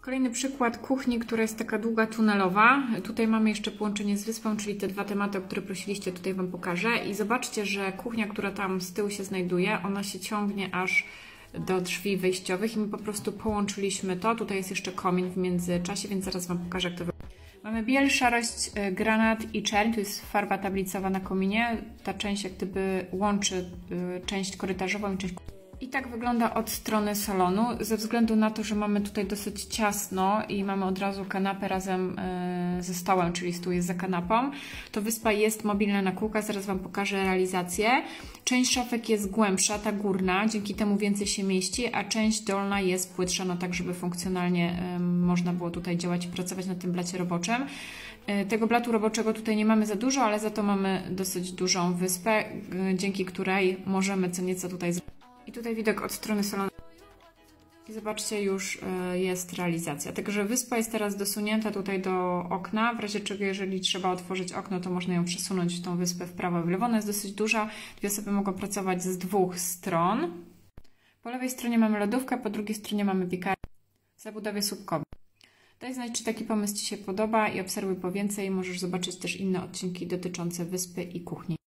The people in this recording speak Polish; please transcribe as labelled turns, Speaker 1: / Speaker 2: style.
Speaker 1: Kolejny przykład kuchni, która jest taka długa, tunelowa. Tutaj mamy jeszcze połączenie z wyspą, czyli te dwa tematy, o które prosiliście, tutaj Wam pokażę. I zobaczcie, że kuchnia, która tam z tyłu się znajduje, ona się ciągnie aż do drzwi wejściowych i my po prostu połączyliśmy to. Tutaj jest jeszcze komin w międzyczasie, więc zaraz Wam pokażę, jak to wygląda. Mamy biel, szarość, granat i czerń. To jest farba tablicowa na kominie. Ta część jak gdyby łączy część korytarzową i część... I tak wygląda od strony salonu. Ze względu na to, że mamy tutaj dosyć ciasno i mamy od razu kanapę razem ze stołem, czyli stół jest za kanapą, to wyspa jest mobilna na kółkach. Zaraz Wam pokażę realizację. Część szafek jest głębsza, ta górna, dzięki temu więcej się mieści, a część dolna jest płytsza, no tak, żeby funkcjonalnie można było tutaj działać i pracować na tym blacie roboczym. Tego blatu roboczego tutaj nie mamy za dużo, ale za to mamy dosyć dużą wyspę, dzięki której możemy co nieco tutaj zrobić. I tutaj widok od strony salonu. I zobaczcie, już jest realizacja. Także wyspa jest teraz dosunięta tutaj do okna. W razie czego, jeżeli trzeba otworzyć okno, to można ją przesunąć, tą wyspę w prawo i w lewo. Ona jest dosyć duża. Dwie osoby mogą pracować z dwóch stron. Po lewej stronie mamy lodówkę, po drugiej stronie mamy piekarnię w zabudowie słupkowej. Daj znać, czy taki pomysł Ci się podoba i obserwuj po więcej. Możesz zobaczyć też inne odcinki dotyczące wyspy i kuchni.